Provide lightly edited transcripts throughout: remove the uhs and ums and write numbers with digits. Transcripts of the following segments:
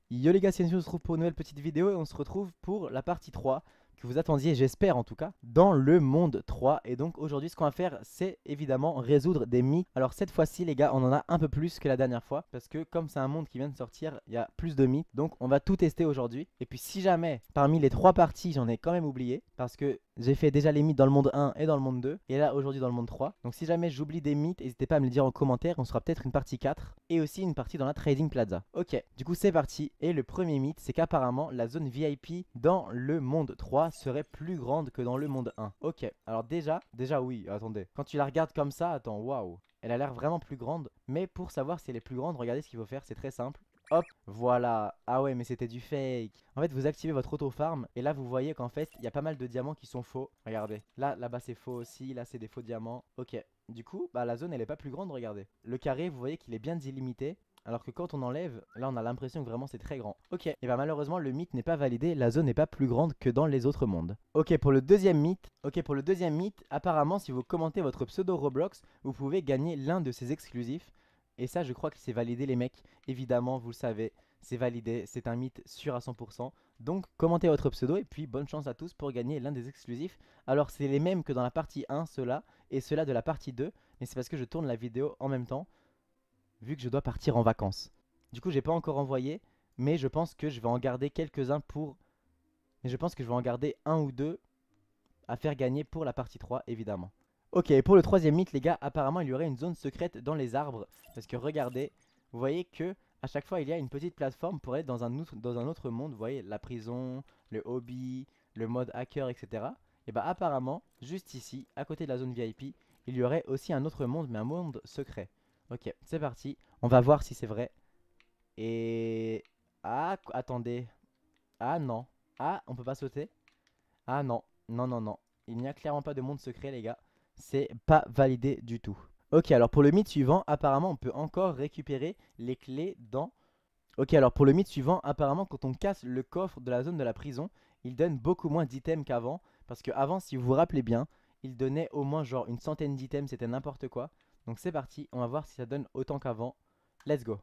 Yo les gars, c'est Enzo, on se retrouve pour une nouvelle petite vidéo et on se retrouve pour la partie 3 que vous attendiez, j'espère en tout cas, dans le monde 3. Et donc aujourd'hui ce qu'on va faire c'est évidemment résoudre des mythes. Alors cette fois-ci les gars on en a un peu plus que la dernière fois parce que comme c'est un monde qui vient de sortir, il y a plus de mythes. Donc on va tout tester aujourd'hui. Et puis si jamais parmi les 3 parties j'en ai quand même oublié parce que j'ai fait déjà les mythes dans le monde 1 et dans le monde 2 et là aujourd'hui dans le monde 3. Donc si jamais j'oublie des mythes, n'hésitez pas à me le dire en commentaire. On sera peut-être une partie 4 et aussi une partie dans la Trading Plaza. Ok, du coup c'est parti. Et le premier mythe c'est qu'apparemment la zone VIP dans le monde 3 serait plus grande que dans le monde 1. Ok, alors déjà oui, attendez. Quand tu la regardes comme ça, attends, waouh. Elle a l'air vraiment plus grande. Mais pour savoir si elle est plus grande, regardez ce qu'il faut faire, c'est très simple. Hop, voilà. Ah ouais, mais c'était du fake. En fait, vous activez votre auto-farm et là, vous voyez qu'en fait, il y a pas mal de diamants qui sont faux. Regardez. Là-bas, c'est faux aussi. Là, c'est des faux diamants. Ok. Du coup, bah, la zone, elle est pas plus grande, regardez. Le carré, vous voyez qu'il est bien délimité. Alors que quand on enlève, là, on a l'impression que vraiment c'est très grand. Ok. Et bah, malheureusement, le mythe n'est pas validé. La zone n'est pas plus grande que dans les autres mondes. Ok, pour le deuxième mythe. Ok, pour le deuxième mythe, apparemment, si vous commentez votre pseudo Roblox, vous pouvez gagner l'un de ces exclusifs. Et ça, je crois que c'est validé, les mecs. Évidemment, vous le savez, c'est validé, c'est un mythe sûr à 100%. Donc, commentez votre pseudo et puis bonne chance à tous pour gagner l'un des exclusifs. Alors, c'est les mêmes que dans la partie 1, ceux-là, et ceux-là de la partie 2. Mais c'est parce que je tourne la vidéo en même temps, vu que je dois partir en vacances. Du coup, j'ai pas encore envoyé, mais je pense que je vais en garder quelques-uns pour... Mais je pense que je vais en garder un ou deux à faire gagner pour la partie 3, évidemment. Ok, pour le troisième mythe, les gars, apparemment, il y aurait une zone secrète dans les arbres. Parce que regardez, vous voyez que à chaque fois, il y a une petite plateforme pour aller dans un autre monde. Vous voyez, la prison, le hobby, le mode hacker, etc. Et bah apparemment, juste ici, à côté de la zone VIP, il y aurait aussi un autre monde, mais un monde secret. Ok, c'est parti. On va voir si c'est vrai. Et... Ah, attendez. Ah non. Ah, on peut pas sauter. Ah non, non, non, non. Il n'y a clairement pas de monde secret, les gars. C'est pas validé du tout. Ok, alors pour le mythe suivant, apparemment, on peut encore récupérer les clés dans... Ok, alors pour le mythe suivant, apparemment, quand on casse le coffre de la zone de la prison, il donne beaucoup moins d'items qu'avant. Parce qu'avant, si vous vous rappelez bien, il donnait au moins genre une centaine d'items, c'était n'importe quoi. Donc c'est parti, on va voir si ça donne autant qu'avant. Let's go.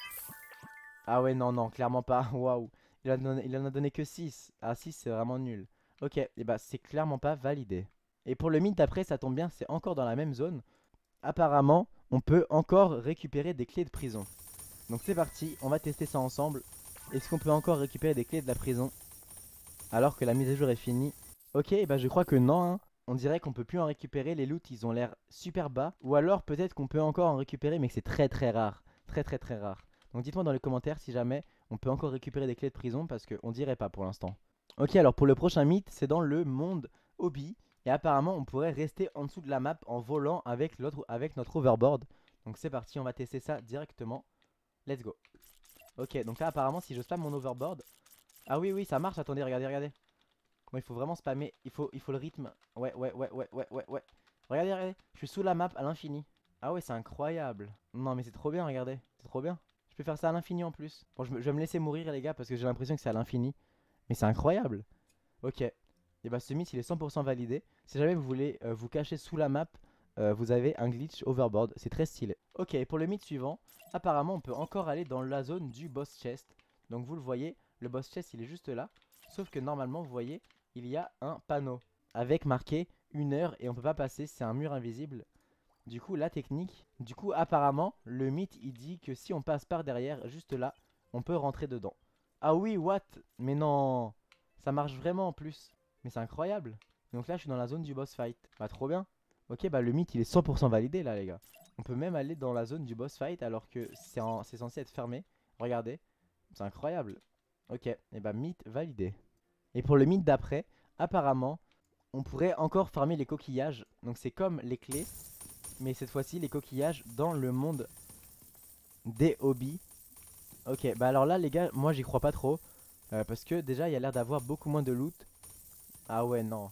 Ah ouais, non, non, clairement pas. Waouh. Il en a donné que 6. Ah, 6, c'est vraiment nul. Ok, et bah c'est clairement pas validé. Et pour le mythe d'après, ça tombe bien, c'est encore dans la même zone. Apparemment, on peut encore récupérer des clés de prison. Donc c'est parti, on va tester ça ensemble. Est-ce qu'on peut encore récupérer des clés de la prison alors que la mise à jour est finie? Ok, et bah je crois que non, hein. On dirait qu'on peut plus en récupérer, les loots ils ont l'air super bas. Ou alors peut-être qu'on peut encore en récupérer mais que c'est très très rare. Très très très rare. Donc dites-moi dans les commentaires si jamais on peut encore récupérer des clés de prison parce qu'on dirait pas pour l'instant. Ok, alors pour le prochain mythe, c'est dans le monde hobby. Et apparemment on pourrait rester en dessous de la map en volant avec notre overboard. Donc c'est parti, on va tester ça directement. Let's go. Ok, donc là apparemment si je spam mon overboard... Ah oui oui ça marche, attendez, regardez, regardez. Bon, il faut vraiment spammer, il faut le rythme. Ouais, ouais, ouais, ouais, ouais, ouais, ouais. Regardez, regardez, je suis sous la map à l'infini. Ah ouais, c'est incroyable. Non, mais c'est trop bien, regardez, c'est trop bien. Je peux faire ça à l'infini en plus. Bon, je vais me laisser mourir, les gars, parce que j'ai l'impression que c'est à l'infini. Mais c'est incroyable. Ok. Et bah, ce mythe, il est 100% validé. Si jamais vous voulez vous cacher sous la map, vous avez un glitch overboard. C'est très stylé. Ok, pour le mythe suivant, apparemment, on peut encore aller dans la zone du boss chest. Donc, vous le voyez, le boss chest, il est juste là. Sauf que normalement, vous voyez, il y a un panneau avec marqué 1 heure et on peut pas passer, c'est un mur invisible. Du coup, la technique, du coup, apparemment, le mythe il dit que si on passe par derrière, juste là, on peut rentrer dedans. Ah oui, what? Mais non, ça marche vraiment en plus. Mais c'est incroyable. Donc là, je suis dans la zone du boss fight. Bah, trop bien. Ok, bah le mythe il est 100% validé là, les gars. On peut même aller dans la zone du boss fight alors que c'est censé être fermé. Regardez, c'est incroyable. Ok, et bah mythe validé. Et pour le mythe d'après, apparemment, on pourrait encore farmer les coquillages. Donc c'est comme les clés, mais cette fois-ci les coquillages dans le monde des hobbies. Ok, bah alors là les gars, moi j'y crois pas trop. Parce que déjà il y a l'air d'avoir beaucoup moins de loot. Ah ouais, non.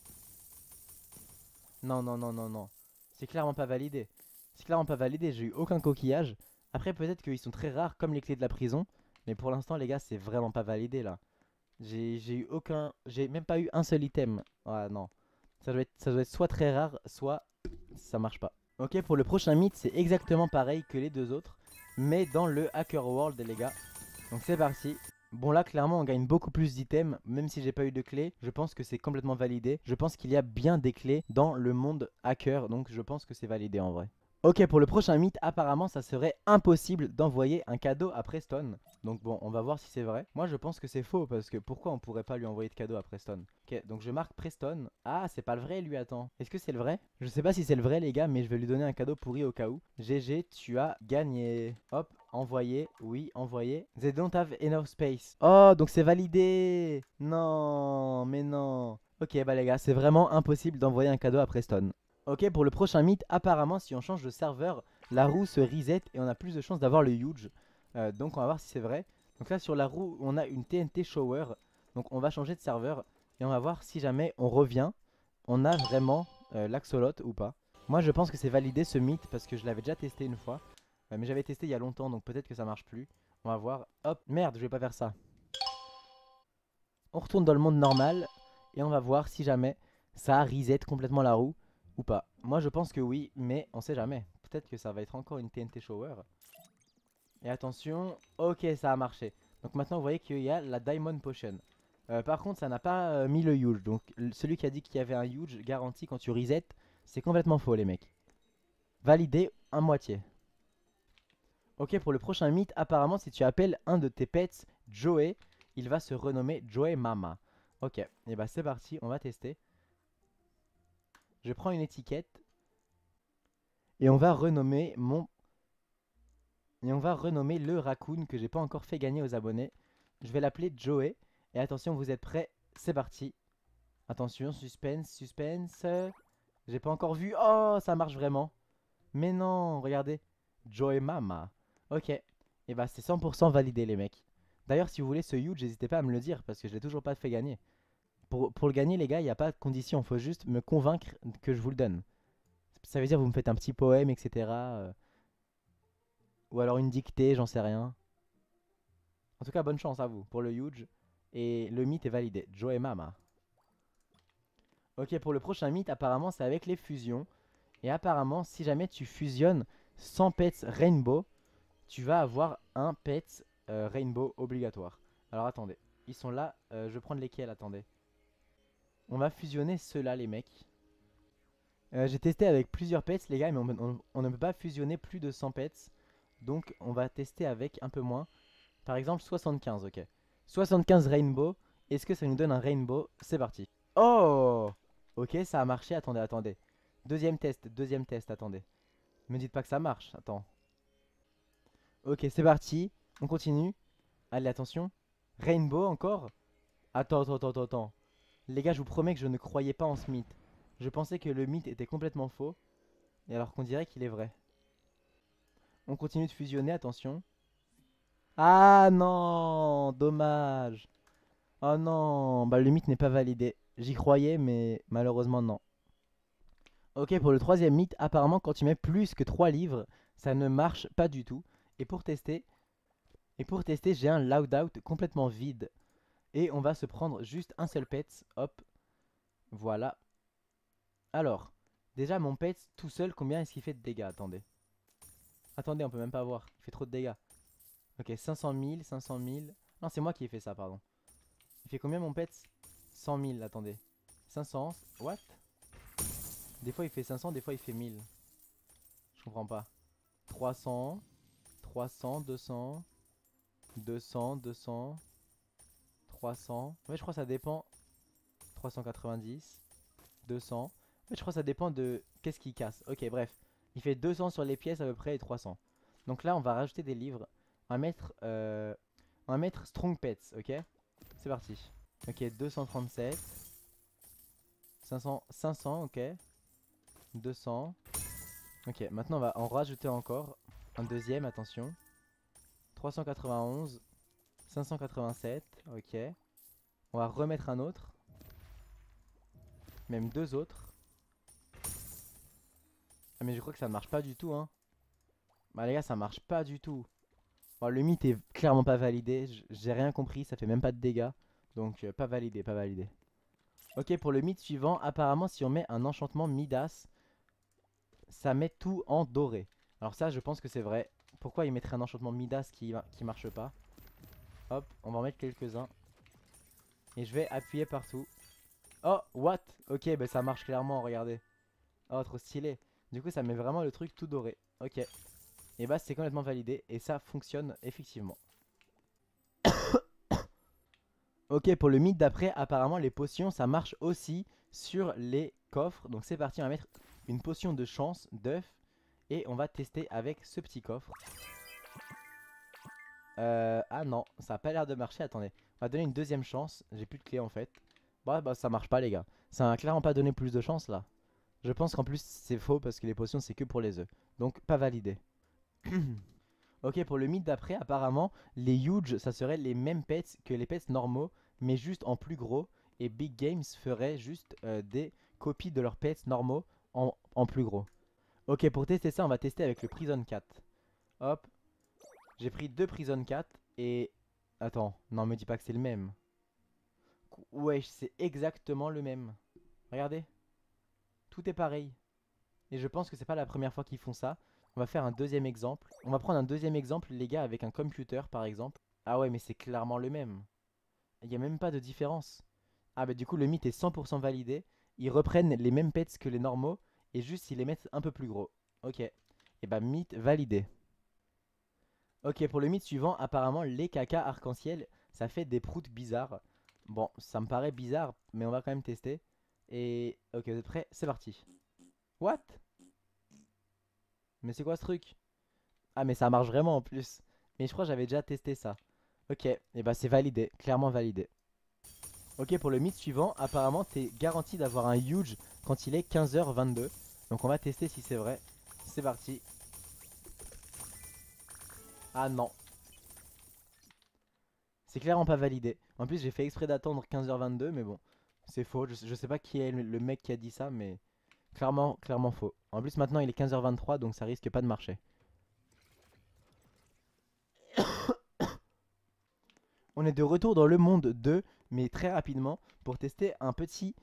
Non, non, non, non, non. C'est clairement pas validé. C'est clairement pas validé, j'ai eu aucun coquillage. Après peut-être qu'ils sont très rares comme les clés de la prison. Mais pour l'instant les gars c'est vraiment pas validé là. J'ai eu aucun... J'ai même pas eu un seul item. Ah non. Ça doit être soit très rare, soit ça marche pas. Ok, pour le prochain mythe, c'est exactement pareil que les deux autres. Mais dans le Hacker World, les gars. Donc c'est parti. Bon là clairement on gagne beaucoup plus d'items, même si j'ai pas eu de clés, je pense que c'est complètement validé. Je pense qu'il y a bien des clés dans le monde hacker, donc je pense que c'est validé en vrai. Ok, pour le prochain mythe, apparemment ça serait impossible d'envoyer un cadeau à Preston. Donc bon, on va voir si c'est vrai. Moi je pense que c'est faux, parce que pourquoi on pourrait pas lui envoyer de cadeau à Preston? Ok, donc je marque Preston. Ah, c'est pas le vrai lui, attends. Est-ce que c'est le vrai? Je sais pas si c'est le vrai les gars, mais je vais lui donner un cadeau pourri au cas où. GG, tu as gagné. Hop, envoyer, oui, envoyer. They don't have enough space. Oh, donc c'est validé. Non, mais non. Ok, bah les gars, c'est vraiment impossible d'envoyer un cadeau à Preston. Ok, pour le prochain mythe, apparemment, si on change de serveur, la roue se reset et on a plus de chances d'avoir le huge. Donc on va voir si c'est vrai. Donc là, sur la roue, on a une TNT shower. Donc on va changer de serveur et on va voir si jamais on revient, on a vraiment l'axolot ou pas. Moi, je pense que c'est validé ce mythe parce que je l'avais déjà testé une fois. Mais j'avais testé il y a longtemps, donc peut-être que ça marche plus. On va voir. Hop, merde, je vais pas faire ça. On retourne dans le monde normal et on va voir si jamais ça reset complètement la roue ou pas. Moi je pense que oui, mais on sait jamais. Peut-être que ça va être encore une TNT Shower. Et attention, ok, ça a marché. Donc maintenant vous voyez qu'il y a la Diamond Potion. Par contre ça n'a pas mis le huge. Donc celui qui a dit qu'il y avait un huge garanti quand tu reset, c'est complètement faux les mecs. Validé à moitié. Ok, pour le prochain mythe, apparemment si tu appelles un de tes pets Joey, il va se renommer Joey Mama. Ok, et bah c'est parti, on va tester. Je prends une étiquette et on va renommer le raccoon que j'ai pas encore fait gagner aux abonnés. Je vais l'appeler Joey. Et attention, vous êtes prêts? C'est parti. Attention, suspense, suspense. J'ai pas encore vu. Oh, ça marche vraiment. Mais non, regardez. Joey Mama. Ok. Et bah c'est 100% validé les mecs. D'ailleurs, si vous voulez ce huge, n'hésitez pas à me le dire parce que je l'ai toujours pas fait gagner. Pour le gagner, les gars, il n'y a pas de condition. Il faut juste me convaincre que je vous le donne. Ça veut dire vous me faites un petit poème, etc. Ou alors une dictée, j'en sais rien. En tout cas, bonne chance à vous pour le huge. Et le mythe est validé. Joe et Mama. Ok, pour le prochain mythe, apparemment, c'est avec les fusions. Et apparemment, si jamais tu fusionnes 100 pets Rainbow, tu vas avoir un pet Rainbow obligatoire. Alors attendez, ils sont là. Je vais prendre lesquels, attendez. On va fusionner ceux-là, les mecs. J'ai testé avec plusieurs pets, les gars, mais on ne peut pas fusionner plus de 100 pets. Donc, on va tester avec un peu moins. Par exemple 75, ok. 75 rainbow. Est-ce que ça nous donne un rainbow? C'est parti. Oh! Ok, ça a marché. Attendez, attendez. Deuxième test, attendez. Me dites pas que ça marche. Attends. Ok, c'est parti. On continue. Allez, attention. Rainbow encore. Attends. Les gars, je vous promets que je ne croyais pas en ce mythe. Je pensais que le mythe était complètement faux. Et alors qu'on dirait qu'il est vrai. On continue de fusionner, attention. Ah non! Dommage. Oh non, bah le mythe n'est pas validé. J'y croyais, mais malheureusement non. Ok, pour le troisième mythe, apparemment quand tu mets plus que 3 livres, ça ne marche pas du tout. Et pour tester, j'ai un loadout complètement vide. Et on va se prendre juste un seul pet. Hop, voilà. Alors, déjà mon pet tout seul, combien est-ce qu'il fait de dégâts? Attendez. Attendez, on peut même pas voir. Il fait trop de dégâts. Ok, 500 000, 500 000. Non, c'est moi qui ai fait ça, pardon. Il fait combien mon pet? 100 000, attendez. 500, what? Des fois il fait 500, des fois il fait 1000. Je comprends pas. 300, 300, 200, 200, 200, 300. Ouais, je crois que ça dépend. 390, 200. Ouais, je crois que ça dépend de qu'est-ce qu'il casse. Ok, bref. Il fait 200 sur les pièces à peu près et 300. Donc là, on va rajouter des livres. On va mettre Strong Pets, ok? C'est parti. Ok, 237. 500, 500, ok. 200. Ok, maintenant on va en rajouter encore un deuxième, attention. 391, 587, ok. On va remettre un autre. Même deux autres. Ah mais je crois que ça ne marche pas du tout, hein. Bah les gars, ça marche pas du tout. Bon, le mythe est clairement pas validé. J'ai rien compris, ça fait même pas de dégâts. Donc pas validé, pas validé. Ok, pour le mythe suivant, apparemment si on met un enchantement Midas, ça met tout en doré. Alors ça, je pense que c'est vrai. Pourquoi il mettrait un enchantement Midas qui marche pas? Hop, on va en mettre quelques-uns. Et je vais appuyer partout. Oh, what? Ok, bah ça marche clairement, regardez. Oh, trop stylé. Du coup, ça met vraiment le truc tout doré. Ok. Et bah, c'est complètement validé. Et ça fonctionne effectivement. Ok, pour le mythe d'après, apparemment, les potions, ça marche aussi sur les coffres. Donc, c'est parti, on va mettre une potion de chance, d'œuf. Et on va tester avec ce petit coffre. Ah non, ça a pas l'air de marcher. Attendez, on va donner une deuxième chance. J'ai plus de clé en fait. Bah, ça marche pas, les gars. Ça a clairement pas donné plus de chance là. Je pense qu'en plus, c'est faux parce que les potions, c'est que pour les œufs. Donc, pas validé. Ok, pour le mythe d'après, apparemment, les huge, ça serait les mêmes pets que les pets normaux, mais juste en plus gros. Et Big Games ferait juste des copies de leurs pets normaux en plus gros. Ok, pour tester ça, on va tester avec le Prison Cat. Hop, j'ai pris deux Prison Cat et... Attends, non, me dis pas que c'est le même. Wesh, c'est exactement le même. Regardez, tout est pareil. Et je pense que c'est pas la première fois qu'ils font ça. On va faire un deuxième exemple. On va prendre un deuxième exemple, les gars, avec un computer par exemple. Ah ouais, mais c'est clairement le même. Il n'y a même pas de différence. Ah bah du coup, le mythe est 100% validé. Ils reprennent les mêmes pets que les normaux. Et juste, ils les mettent un peu plus gros. Ok. Et bah, mythe validé. Ok, pour le mythe suivant, apparemment, les caca arc-en-ciel, ça fait des proutes bizarres. Bon, ça me paraît bizarre, mais on va quand même tester. Et... Ok, vous êtes prêts? C'est parti. What? Mais c'est quoi ce truc? Ah mais ça marche vraiment en plus. Mais je crois que j'avais déjà testé ça. Ok, et bah c'est validé, clairement validé. Ok, pour le mythe suivant, apparemment t'es garanti d'avoir un huge quand il est 15h22. Donc on va tester si c'est vrai. C'est parti. Ah non, c'est clairement pas validé. En plus j'ai fait exprès d'attendre 15h22, mais bon, c'est faux. Je sais pas qui est le mec qui a dit ça, mais clairement faux. En plus maintenant il est 15h23, donc ça risque pas de marcher. On est de retour dans le monde 2, mais très rapidement, pour tester un petit...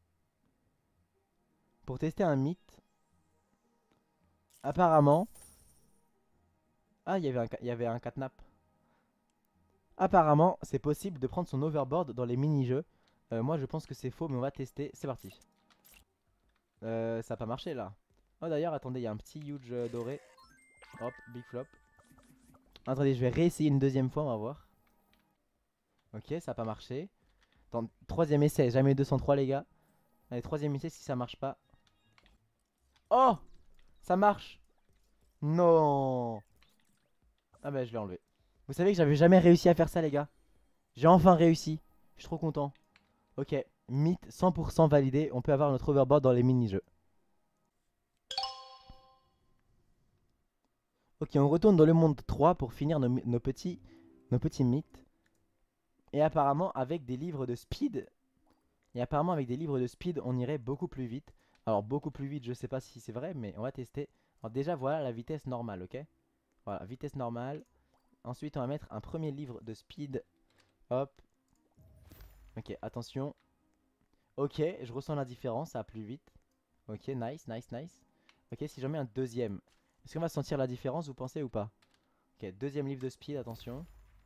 Pour tester un mythe. Apparemment... Ah, il y avait un catnap. Apparemment, c'est possible de prendre son overboard dans les mini-jeux. Moi, je pense que c'est faux, mais on va tester. C'est parti. Ça a pas marché, là. Oh, d'ailleurs, attendez, il y a un petit huge doré. Hop, big flop. Attendez, je vais réessayer une deuxième fois, on va voir. Ok, ça a pas marché. Attends, troisième essai, jamais 203, les gars. Allez, troisième essai, si ça marche pas. Oh, ça marche. Non. Ah bah, je l'ai enlevé. Vous savez que j'avais jamais réussi à faire ça, les gars. J'ai enfin réussi. Je suis trop content. Ok, mythe 100% validé. On peut avoir notre overboard dans les mini-jeux. Ok, on retourne dans le monde 3 pour finir nos petits mythes. Et apparemment, avec des livres de speed. Et apparemment, avec des livres de speed, on irait beaucoup plus vite. Alors, beaucoup plus vite, je sais pas si c'est vrai, mais on va tester. Alors, déjà, voilà la vitesse normale, ok? Voilà, vitesse normale. Ensuite, on va mettre un premier livre de speed. Hop. Ok, attention. Ok, je ressens la différence, ça va plus vite. Ok, nice. Ok, si j'en mets un deuxième, est-ce qu'on va sentir la différence, vous pensez ou pas? Ok, deuxième livre de speed, attention.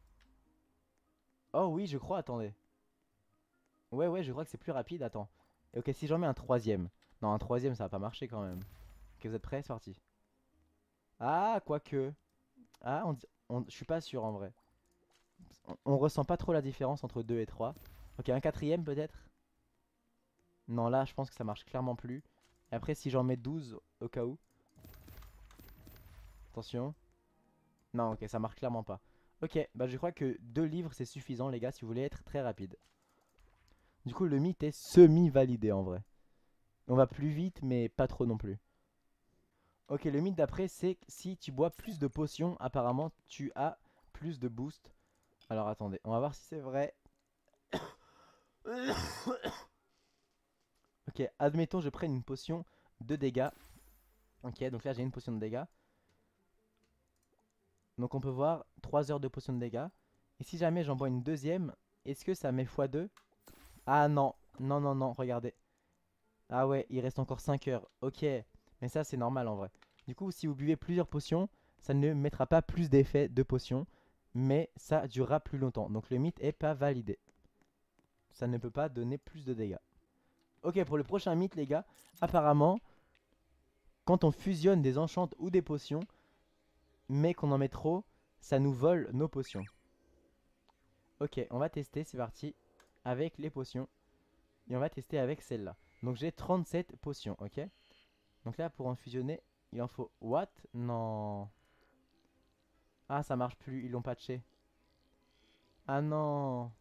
Oh oui, je crois, attendez. Ouais, je crois que c'est plus rapide, attends. Ok, si j'en mets un troisième. Non, un troisième, ça va pas marcher quand même. Ok, vous êtes prêts? C'est parti. Ah, quoique. Ah, je suis pas sûr en vrai. On ressent pas trop la différence entre 2 et 3. Ok, un quatrième peut-être? Non, là, je pense que ça marche clairement plus. Et après, si j'en mets 12 au cas où. Attention. Non, ok, ça marche clairement pas. Ok, bah je crois que 2 livres c'est suffisant les gars si vous voulez être très rapide. Du coup le mythe est semi-validé en vrai. On va plus vite mais pas trop non plus. Ok, le mythe d'après c'est que si tu bois plus de potions, apparemment tu as plus de boost. Alors attendez, on va voir si c'est vrai. Ok, admettons je prenne une potion de dégâts. Ok, donc là j'ai une potion de dégâts. Donc on peut voir 3 heures de potion de dégâts. Et si jamais j'en bois une deuxième, est-ce que ça met x2? Ah non, non, regardez. Ah ouais, il reste encore 5 heures. Ok, mais ça c'est normal en vrai. Du coup, si vous buvez plusieurs potions, ça ne mettra pas plus d'effet de potion. mais ça durera plus longtemps. Donc le mythe est pas validé. Ça ne peut pas donner plus de dégâts. Ok, pour le prochain mythe, les gars, apparemment, quand on fusionne des enchantes ou des potions, mais qu'on en met trop, ça nous vole nos potions. Ok, on va tester, c'est parti, avec les potions. Et on va tester avec celle-là. Donc j'ai 37 potions, ok. Donc là, pour en fusionner, il en faut... What? Non. Ah, ça marche plus, ils l'ont patché. Ah non.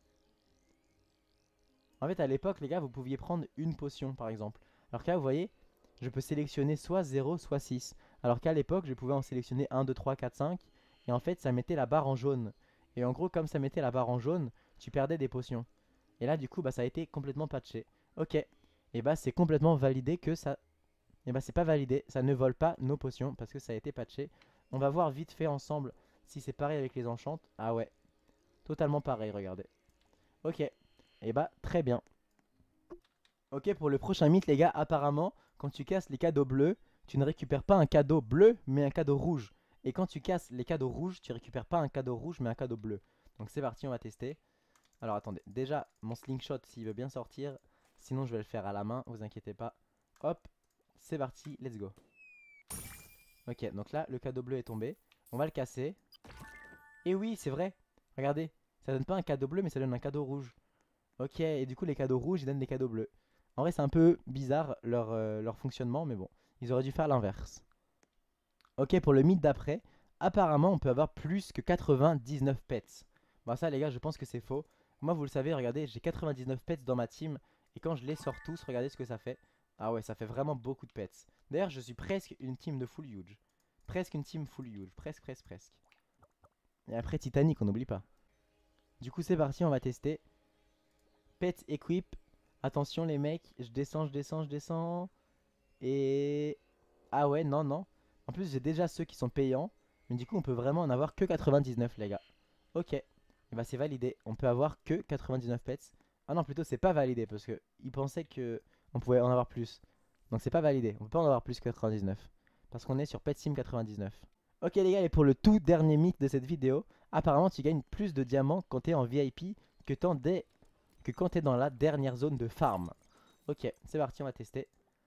En fait, à l'époque, les gars, vous pouviez prendre une potion, par exemple. Alors que là, vous voyez, je peux sélectionner soit 0, soit 6. Alors qu'à l'époque, je pouvais en sélectionner 1, 2, 3, 4, 5. Et en fait, ça mettait la barre en jaune. Et en gros, comme ça mettait la barre en jaune, tu perdais des potions. Et là, du coup, bah, ça a été complètement patché. Ok. Et bah, c'est complètement validé que ça... Et bah, c'est pas validé. Ça ne vole pas nos potions parce que ça a été patché. On va voir vite fait ensemble si c'est pareil avec les enchantes. Ah ouais. Totalement pareil, regardez. Ok. Et bah, très bien. Ok, pour le prochain mythe, les gars, apparemment, quand tu casses les cadeaux bleus, tu ne récupères pas un cadeau bleu, mais un cadeau rouge. Et quand tu casses les cadeaux rouges, tu récupères pas un cadeau rouge, mais un cadeau bleu. Donc c'est parti, on va tester. Alors attendez, déjà, mon slingshot, s'il veut bien sortir. Sinon, je vais le faire à la main, vous inquiétez pas. Hop, c'est parti, let's go. Ok, donc là, le cadeau bleu est tombé. On va le casser. Et oui, c'est vrai. Regardez, ça donne pas un cadeau bleu, mais ça donne un cadeau rouge. Ok, et du coup, les cadeaux rouges, ils donnent des cadeaux bleus. En vrai, c'est un peu bizarre leur fonctionnement, mais bon, ils auraient dû faire l'inverse. Ok, pour le mythe d'après, apparemment, on peut avoir plus que 99 pets. Bon, ça, les gars, je pense que c'est faux. Moi, vous le savez, regardez, j'ai 99 pets dans ma team. Et quand je les sors tous, regardez ce que ça fait. Ah ouais, ça fait vraiment beaucoup de pets. D'ailleurs, je suis presque une team de full huge. Presque une team full huge. Presque, presque, presque. Et après, Titanic, on n'oublie pas. Du coup, c'est parti, on va tester. Pet equip. Attention, les mecs, je descends, je descends, je descends. Et... Ah ouais, non, non. En plus, j'ai déjà ceux qui sont payants. Mais du coup, on peut vraiment en avoir que 99, les gars. Ok. Et bah, c'est validé. On peut avoir que 99 pets. Ah non, plutôt, c'est pas validé. Parce que ils pensaient que on pouvait en avoir plus. Donc, c'est pas validé. On peut pas en avoir plus que 99. Parce qu'on est sur PetSim 99. Ok, les gars, et pour le tout dernier mythe de cette vidéo, apparemment, tu gagnes plus de diamants quand t'es en VIP que, que quand t'es dans la dernière zone de farm. Ok, c'est parti, on va tester.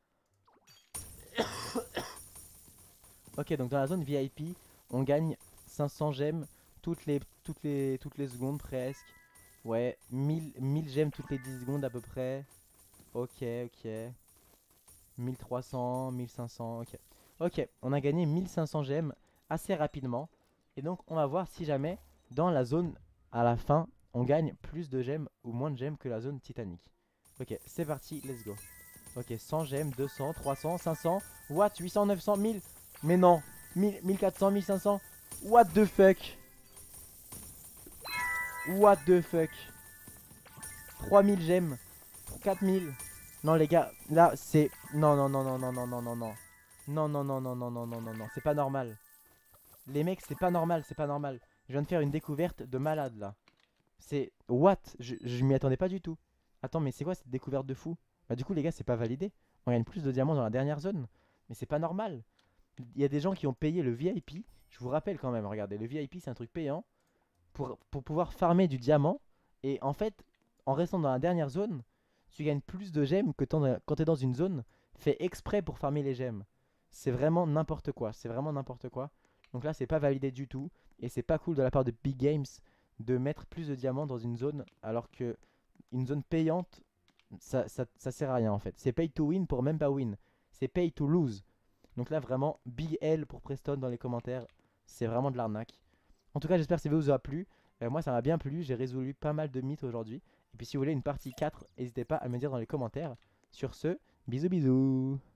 Ok, donc dans la zone VIP, on gagne 500 gemmes toutes les secondes presque. Ouais, 1000 gemmes toutes les 10 secondes à peu près. Ok, ok. 1300, 1500, ok. Ok, on a gagné 1500 gemmes assez rapidement. Et donc on va voir si jamais dans la zone à la fin, on gagne plus de gemmes ou moins de gemmes que la zone Titanic. Ok, c'est parti, let's go. Ok, 100 gemmes, 200, 300, 500. What? 800, 900, 1000. Mais non. 1000, 1400, 1500. What the fuck? What the fuck? 3000 gemmes. 4000. Non, les gars, là, c'est... Non, non, non, non, non, non, non, non, non. Non, non, non, non, non, non, non, non, non. C'est pas normal. Les mecs, c'est pas normal, c'est pas normal. Je viens de faire une découverte de malade, là. C'est... What? Je m'y attendais pas du tout. Attends, mais c'est quoi cette découverte de fou? Bah du coup, les gars, c'est pas validé. On gagne plus de diamants dans la dernière zone. Mais c'est pas normal. Il y a des gens qui ont payé le VIP. Je vous rappelle quand même, regardez, le VIP, c'est un truc payant pour pouvoir farmer du diamant. Et en fait, en restant dans la dernière zone, tu gagnes plus de gemmes que quand tu es dans une zone fait exprès pour farmer les gemmes. C'est vraiment n'importe quoi. C'est vraiment n'importe quoi. Donc là, c'est pas validé du tout. Et c'est pas cool de la part de Big Games de mettre plus de diamants dans une zone alors que une zone payante, ça sert à rien en fait. C'est pay to win pour même pas win. C'est pay to lose. Donc là, vraiment, big L pour Preston dans les commentaires. C'est vraiment de l'arnaque. En tout cas, j'espère que cette vidéo vous a plu. Moi, ça m'a bien plu. J'ai résolu pas mal de mythes aujourd'hui. Et puis, si vous voulez une partie 4, n'hésitez pas à me dire dans les commentaires. Sur ce, bisous bisous.